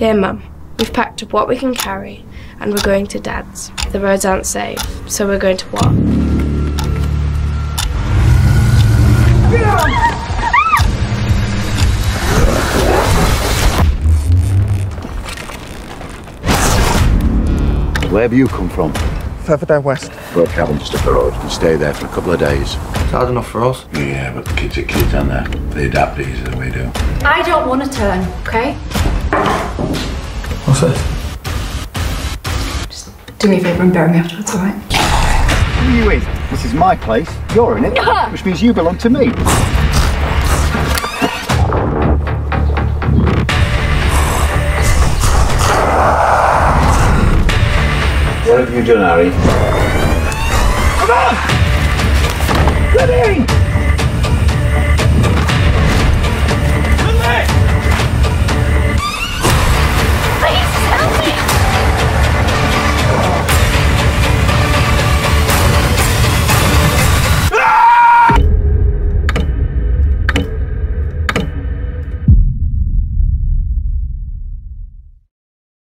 Dear Mum, we've packed up what we can carry and we're going to Dad's. The roads aren't safe, so we're going to what? Where have you come from? Further down west. Got a cabin just up the road. You stay there for a couple of days. It's hard enough for us. Yeah, but the kids are kids, aren't they? They adapt easier than we do. I don't want to turn, okay? What's this? Just do me a favour and bury me afterwards, alright? Who are you in? This is my place. You're in it, which means you belong to me. What have you done, Harry? Come on! Ready!